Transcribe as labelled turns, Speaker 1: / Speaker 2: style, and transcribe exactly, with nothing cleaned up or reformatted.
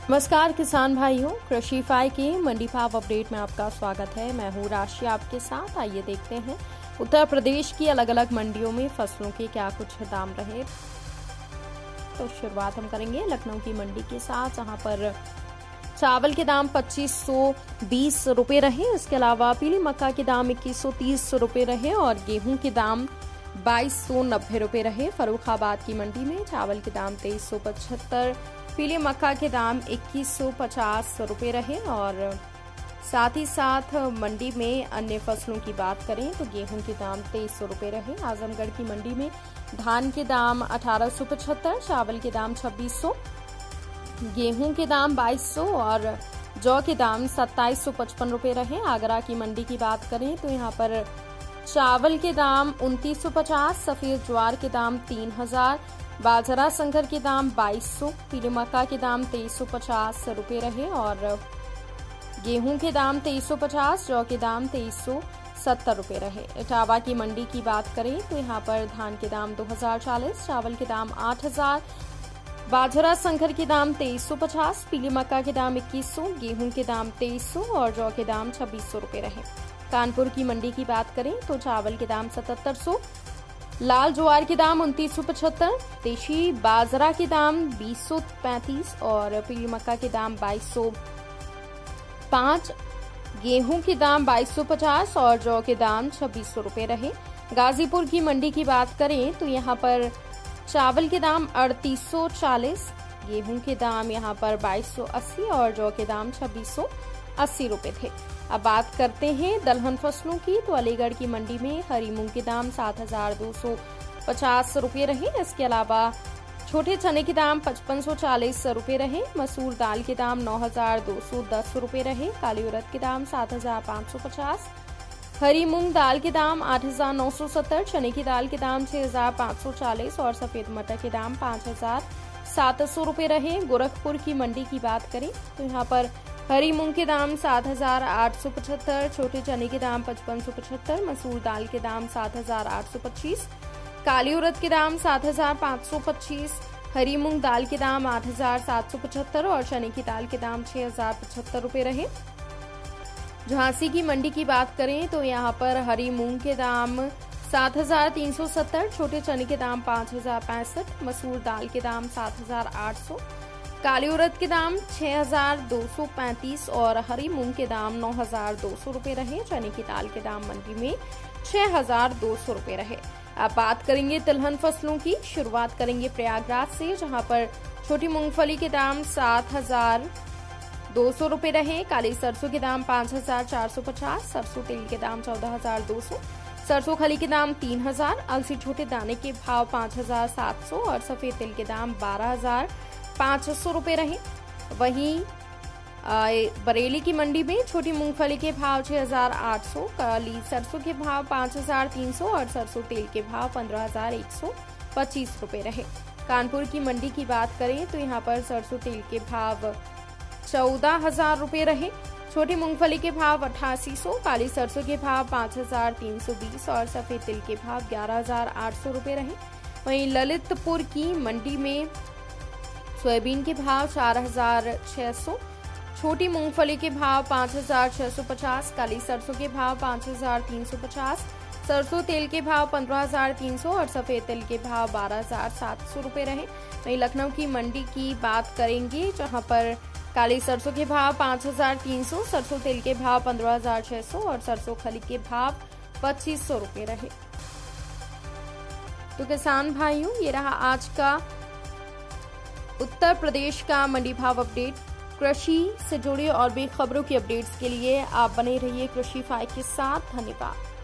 Speaker 1: नमस्कार किसान भाइयों, कृषि फाई के मंडी भाव अपडेट में आपका स्वागत है। मैं हूँ राशि आपके साथ। आइए देखते हैं उत्तर प्रदेश की अलग अलग मंडियों में फसलों के क्या कुछ दाम रहे। तो शुरुआत हम करेंगे लखनऊ की मंडी के साथ, जहां पर चावल के दाम पच्चीस सौ बीस रुपए रहे। इसके अलावा पीली मक्का के दाम इक्कीस सौ तीस रुपए रहे और गेहूं के दाम बाईस सौ नब्बे रुपए रहे। फर्रुखाबाद की मंडी में चावल के दाम तेईस सौ पचहत्तर, पीली मक्का के दाम इक्कीस सौ पचास रुपए रहे और साथ ही साथ मंडी में अन्य फसलों की बात करें तो गेहूं के दाम तेईस सौ रुपए रहे। आजमगढ़ की मंडी में धान के दाम अठारह सौ पचहत्तर, चावल के दाम छब्बीस सौ, गेहूं के दाम बाईस सौ और जौ के दाम सत्ताईस सौ पचपन रुपए रहे। आगरा की मंडी की बात करें तो यहाँ पर चावल के दाम उनतीस सौ पचास, सफेद ज्वार के दाम तीन हजार, बाजरा संकर के दाम बाईस सौ, पीली मक्का के दाम तेईस सौ पचास रुपए रहे और गेहूं के दाम तेईस सौ पचास, जौ के दाम तेईस सौ सत्तर रुपए रहे। इटावा की मंडी की बात करें तो यहाँ पर धान के दाम दो हजार चालीस, चावल के दाम आठ हजार, बाजरा संकर के दाम तेईस सौ पचास, पीली मक्का के दाम इक्कीस सौ, गेहूं के दाम तेईस सौ और जौ के दाम छब्बीस सौ रुपए रहे। कानपुर की मंडी की बात करें तो चावल के दाम सतहत्तर सौ, लाल ज्वार के दाम उनतीस सौ पचहत्तर, देशी बाजरा के दाम बीस सौ पैंतीस और पीली मक्का के दाम बाईस सौ पाँच, गेहूं के दाम बाईस सौ पचास और जौ के दाम छब्बीस सौ रुपए रहे। गाजीपुर की मंडी की बात करें तो यहाँ पर चावल के दाम अड़तीस सौ चालीस, गेहूं के दाम यहाँ पर बाईस सौ अस्सी और जौ के दाम छब्बीस सौ अस्सी रुपए थे। अब बात करते हैं दलहन फसलों की तो अलीगढ़ की मंडी में हरी मूंग के दाम सात हजार दो सौ पचास रुपए रहे। इसके अलावा छोटे चने के दाम पचपन सौ चालीस रुपए रहे। मसूर दाल के दाम नौ हजार दो सौ दस रुपए रहे। काली उड़द के दाम सात हजार पाँच सौ पचास, हरी मूंग दाल के दाम आठ हजार नौ सौ सत्तर, चने की दाल के दाम छह हजार पाँच सौ चालीस और सफेद मटर के दाम पाँच हजार सात सौ रुपए रहे। गोरखपुर की मंडी की बात करें तो यहाँ पर हरी मूंग के दाम सात हजार आठ सौ पचहत्तर, छोटे चने के दाम पचपन सौ पचहत्तर, मसूर दाल के दाम सात हजार आठ सौ पच्चीस, काली उड़द के दाम सात हजार पाँच सौ पच्चीस, हरी मूंग दाल के दाम आठ हजार सात सौ पचहत्तर और चने की दाल के दाम छह हजार पचहत्तर रुपए रहे। झांसी की मंडी की बात करें तो यहाँ पर हरी मूंग के दाम सात हजार तीन सौ सत्तर, छोटे चने के दाम पाँच हजार पैंसठ, मसूर दाल के दाम सात हजार आठ सौ, काली उड़द के दाम छह हजार दो सौ पैंतीस और हरी मूंग के दाम नौ हजार दो सौ रुपए रहे। चने की दाल के दाम मंडी में छह हजार दो सौ रुपए रहे। अब बात करेंगे तिलहन फसलों की। शुरुआत करेंगे प्रयागराज से, जहां पर छोटी मूंगफली के दाम सात हजार दो सौ रुपए रहे। काली सरसों के दाम पाँच हजार चार सौ पचास, सरसों तेल के दाम चौदह हजार दो सौ, सरसों खली के दाम तीन हजार, अलसी छोटे दाने के भाव पाँच हजार सात सौ और सफेद तिल के दाम बारह हजार पाँच सौ रुपए रहे। वहीं बरेली की मंडी में छोटी मूंगफली के भाव छह हजार आठ सौ, काली सरसों के भाव पाँच हजार तीन सौ और सरसों तेल के भाव पंद्रह हजार एक सौ पच्चीस रुपए रहे। कानपुर की मंडी की बात करें तो यहाँ पर सरसों तेल के भाव चौदह हजार रुपए रहे। छोटी मूंगफली के भाव अट्ठासी सौ, काली सरसों के भाव पाँच हजार तीन सौ बीस और सफेद तिल के भाव ग्यारह हजार आठ सौ रुपए रहे। वहीं ललितपुर की मंडी में सोयाबीन के भाव चार हजार छह सौ, छोटी मूंगफली के भाव पाँच हजार छह सौ पचास, काली सरसों के भाव पाँच हजार तीन सौ पचास, सरसों तेल के भाव पंद्रह हजार तीन सौ और सफेद तिल के भाव बारह हजार सात सौ रुपए रहे। वहीं लखनऊ की मंडी की बात करेंगे, जहां पर काली सरसों के भाव पाँच हजार तीन सौ, सरसों तेल के भाव पंद्रह हजार छह सौ और सरसों खली के भाव पच्चीस सौ रुपए रहे। तो किसान भाइयों, ये रहा आज का उत्तर प्रदेश का मंडी भाव अपडेट। कृषि से जुड़ी और भी खबरों की अपडेट्स के लिए आप बने रहिए कृषि फाई के साथ। धन्यवाद।